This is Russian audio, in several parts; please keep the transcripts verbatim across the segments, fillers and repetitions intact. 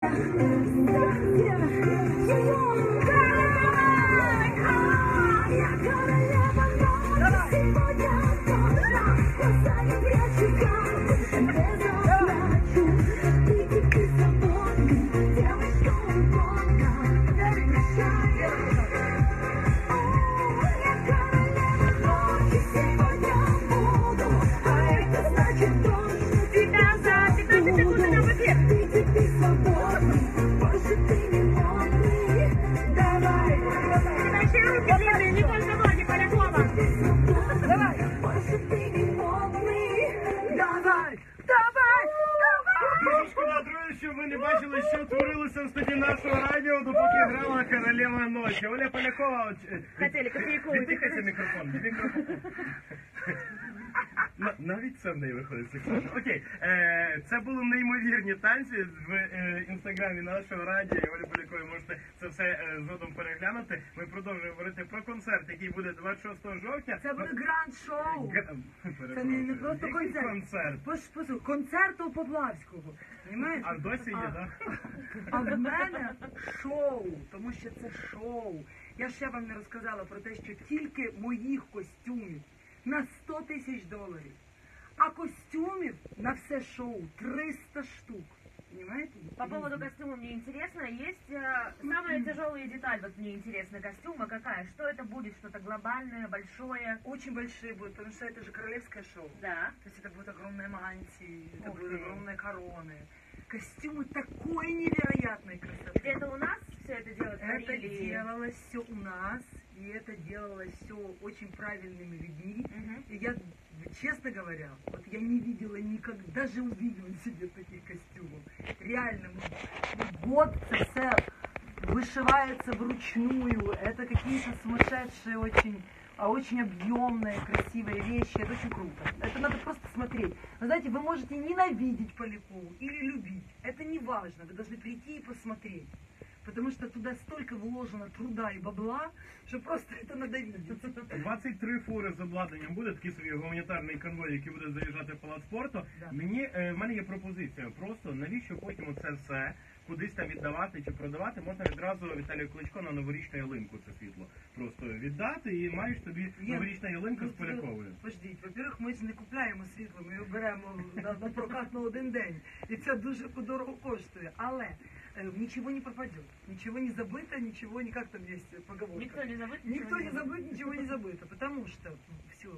Щоб ви не бачили, що творилося в студії нашого радіо, допоки грала королева ночі. Оля Полякова... Хотіли копійку. Віддихайся мікрофон. мікрофон. Навіть це в неї виходить сексуально. Окей, це були неймовірні танці в інстаграмі нашого радіо. Оля Полякової можете це все згодом переглянути. Ми продовжуємо говорити про концерт, який буде двадцять шостого жовтня. Це буде гранд-шоу. Це не просто концерт. концерт. Послухай, концерт у Поплавського. А досі є, так? А в мене шоу, тому що це шоу. Я ще вам не розказала про те, що тільки моїх костюмів на сто тисяч доларів, а костюмів на все шоу триста штук. Понимаете? По поводу костюма мне интересно, есть э, самая тяжелая деталь, вот мне интересно, костюма какая, что это будет, что-то глобальное, большое? Очень большие будут, потому что это же королевское шоу. Да. То есть это будут огромные мантии, это Ух будут ты. огромные короны. Костюмы такой невероятной красоты. Где это у нас все это дело Это творили? делалось все у нас, и это делалось все очень правильными людьми. Мгм. И я, честно говоря, вот я не видела никогда, даже увидела себе таких костюмов. Реально, ну, год це все вышивается вручную. Это какие-то сумасшедшие очень, а очень объемные, красивые вещи. Это очень круто. Это надо просто смотреть. Вы знаете, вы можете ненавидеть Полякову или любить. Это не важно. Вы должны прийти и посмотреть. Потому что туда столько вложено труда и бабла, що просто це надо видеть. двадцять три фури з обладнанням буде, такий собі гуманітарний конвой, який буде заїжджати в палац спорту. Да. Мені, е, в мене є пропозиція, просто навіщо потім це все кудись там віддавати чи продавати, можна відразу Віталію Кличко на новорічну ялинку це світло просто віддати і маєш тобі новорічна ялинка з Поляковою. Подождіть, во-первых, ми ж не купляємо світло, ми його беремо на, на прокат на один день. І це дуже дорого коштує. Але э, ничего не пропадет, ничего не забыто, ничего не как там есть поговорка. Никто не забыт, Никто ничего не забыт, ничего не забыто, потому что все,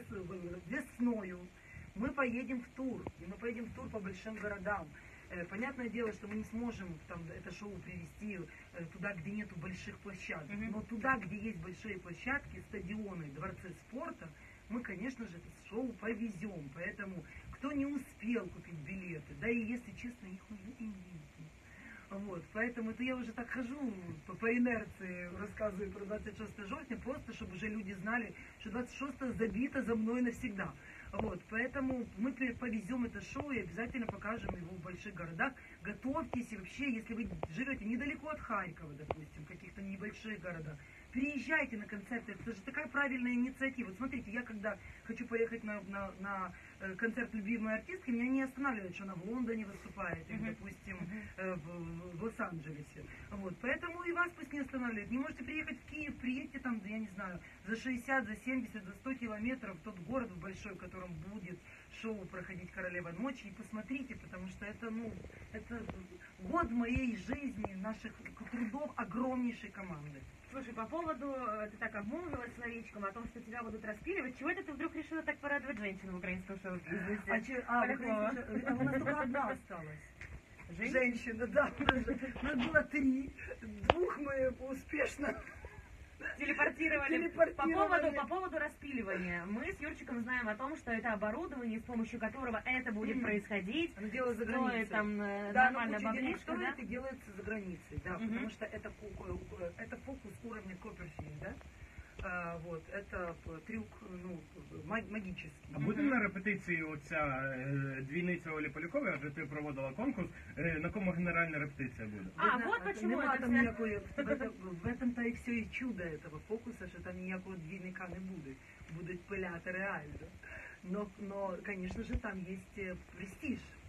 весною мы поедем в тур, и мы поедем в тур по большим городам. Э, Понятное дело, что мы не сможем там это шоу привести э, туда, где нету больших площадок, Мгм. но туда, где есть большие площадки, стадионы, дворцы спорта, мы, конечно же, это шоу повезем. Поэтому, кто не успел купить билеты, да и, если честно, их уже и нет. Вот, поэтому это я уже так хожу по, по инерции, рассказываю про двадцать шестое жовтня, просто чтобы уже люди знали, что двадцать шестое забито за мной навсегда. Вот, поэтому мы повезем это шоу и обязательно покажем его в больших городах. Готовьтесь, и вообще, если вы живете недалеко от Харькова, допустим, в каких-то небольших городах, приезжайте на концерты, это же такая правильная инициатива. Вот смотрите, я когда хочу поехать на, на, на э, концерт любимой артистки, меня не останавливает, что она в Лондоне выступает, или, Мгм. допустим, Мгм. э, в, в Лос-Анджелесе. Вот, поэтому и вас пусть не останавливает. Не можете приехать в Киев, приедьте там, я не знаю, за шестьдесят, за семьдесят, за сто километров в тот город большой, в котором будет шоу проходить «Королева ночи», и посмотрите, потому что это, ну, это год моей жизни, наших трудов огромнейшей команды. Слушай, по поводу, э, ты так обмолвилась словечком о том, что тебя будут распиливать, чего это ты вдруг решила так порадовать женщин в украинском шоу-бизнесе? А, че- а, Полякова. вы, а у нас только одна осталась. Жень? Женщина, да. У нас же- у нас было три. Двух мы успешно Телепортировали. Телепортировали. По поводу, по поводу распиливания. Мы с Юрчиком знаем о том, что это оборудование, с помощью которого это будет Мгм. происходить. оно делалось за Стоит границей. там э, Да, нормально оно кучу денег баблишко, стоит да? и делается за границей, да, Мгм. потому что это, ку- э, это фокус уровня Копперфильд, да? А, вот, это п- трюк, ну, ма- магический. А буде на репетиції оця е, двійниця Олі Полякової, адже ти проводила конкурс, е, на кому генеральна репетиція буде? А, Вы зна- вот это почему нема это там вся- ніякої, в, этом, в этом-то і все і чудо этого фокуса, що там ніякого двійника не буде. Будуть пиляти реально. Но, но, конечно же, там есть э, престиж.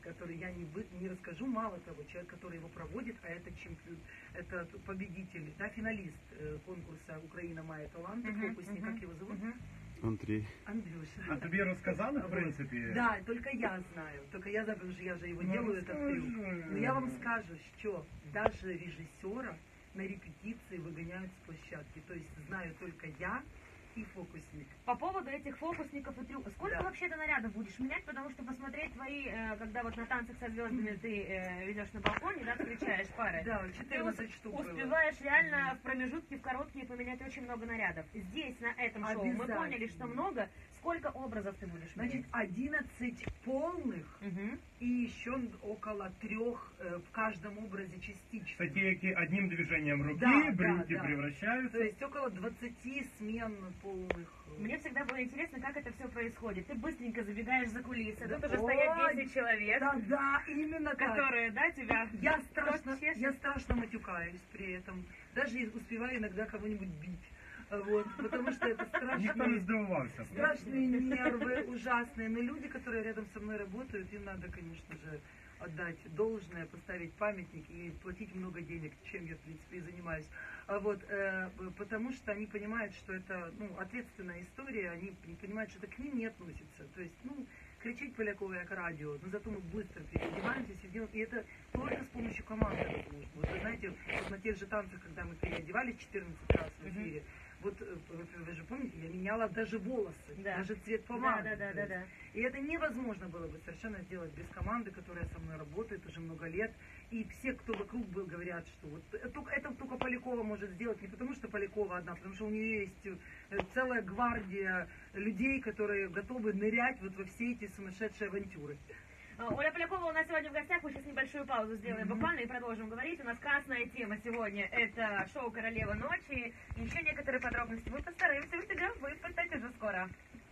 который я не, вы, не расскажу, мало того, человек, который его проводит, а это чемпион, это победитель, да, финалист э, конкурса «Украина має таланти», Мгм, фокусник, мгм, как его зовут? мгм. Андрей. Андрюша. А тобі розказали, в принципі? Да, только я знаю, только я знаю, потому что я же его Ну, делаю, этот расскажи. трюк. Но я вам скажу, что даже режиссера на репетиции выгоняют с площадки. То есть знаю только я и фокусник. По поводу этих фокусников и трюков. Сколько Да. вообще ты нарядов будешь менять? Потому что посмотреть твои, э, когда вот на танцах со звездами ты э, ведешь на балконе, да, встречаешь пары. Да, Ты четырнадцать ус- штук было. успеваешь реально в промежутке, в короткие поменять очень много нарядов. Здесь, на этом шоу, мы Обязательно. поняли, что много. Сколько образов ты будешь Значит, менять? одиннадцать полных Мгм. и еще около трех э, в каждом образе частично. Це ті, які одним движением руки, Да, брюки да, да. превращаются. То есть около двадцати смен полных. э, Мне всегда было интересно, как это все происходит. Ты быстренько забегаешь за кулисы, тут уже Ой, стоят десять человек, Да, да, именно так. которые, да, тебя... Я страшно, Кто чешет? я страшно матюкаюсь при этом. Даже и успеваю иногда кого-нибудь бить. Вот, потому что это Ніхто не страшные, здивувався. страшные нервы, ужасные. Но люди, которые рядом со мной работают, им надо, конечно же, отдать должное, поставить памятник и платить много денег, чем я, в принципе, и занимаюсь. А вот, э, потому что они понимают, что это, ну, ответственная история, они не понимают, что это к ним не относится. То есть, ну, кричать Полякова как радио, но зато мы быстро переодеваемся, сидим, и это только с помощью команды возможно. Вот вы знаете, вот на тех же танцах, когда мы переодевались четырнадцать раз в эфире, вот э, вы же помните, я меняла даже волосы, Да. даже цвет Да, помады. да, да, То да, есть, да. и это невозможно было бы совершенно сделать без команды, которая со мной работает уже много лет. И все, кто вокруг был, говорят, что вот это, только- это только Полякова может сделать, не потому что Полякова одна, потому что у нее есть э, целая гвардия людей, которые готовы нырять вот во все эти сумасшедшие авантюры. А, Оля Полякова у нас сегодня в гостях. Мы сейчас небольшую паузу сделаем буквально и продолжим говорить. У нас красная тема сегодня. Это шоу «Королева ночи». И еще некоторые подробности мы постараемся в тебя выпытать уже скоро.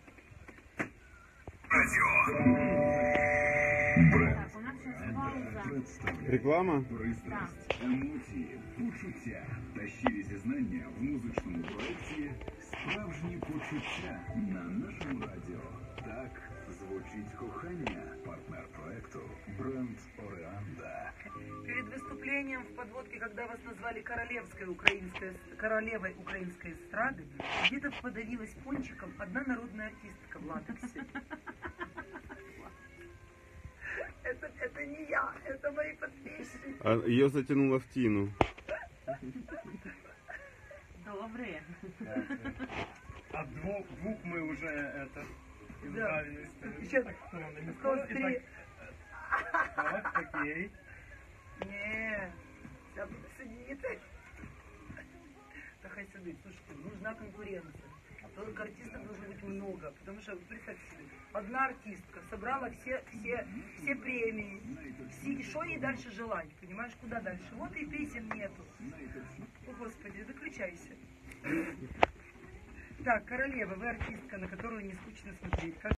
Так, у нас сейчас пауза. Реклама? Пристрасть, емоції, почуття та щирі зізнання в музичному проєкті «Справжні почуття» на нашому радіо. Так звучить кохання. Партнер проєкту бренд Ореанда. Перед выступлением в подводке, когда вас назвали королевской украинской, королевой украинской эстрады, где-то подавилась пончиком одна народная артистка в латексе. Это, это не я, это мои подписчики. А ее затянуло в тину. Добрые. От двух, двух мы уже это Да. избавились. Сейчас Так, кто на осталось Итак, три. так, окей. Не, сейчас сидит. Да хай сидит. Слушайте, нужна конкуренция. Только артистов должно быть много, потому что, представьте себе, одна артистка собрала все, все, все премии, все, что ей дальше желать, понимаешь, куда дальше? Вот и песен нету. О, Господи, выключайся. Так, королева, вы артистка, на которую не скучно смотреть. Как